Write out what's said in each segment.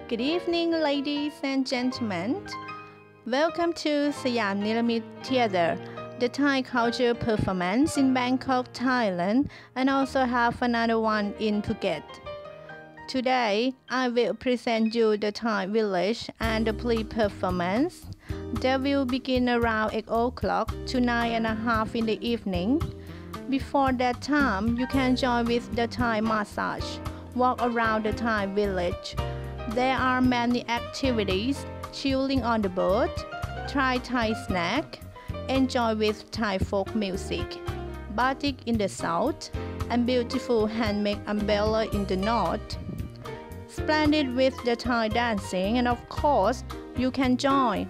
Good evening, ladies and gentlemen. Welcome to Siam Nilamit Theatre, the Thai culture performance in Bangkok, Thailand, and also have another one in Phuket. Today, I will present you the Thai village and the play performance. They will begin around 8 o'clock to 9:30 in the evening. Before that time, you can join with the Thai massage, walk around the Thai village. There are many activities, chilling on the boat, try Thai snack, enjoy with Thai folk music, batik in the south, and beautiful handmade umbrella in the north. Splendid with the Thai dancing, and of course, you can join.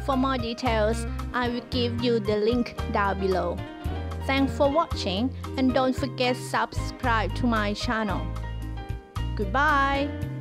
For more details, I will give you the link down below. Thanks for watching and don't forget subscribe to my channel. Goodbye.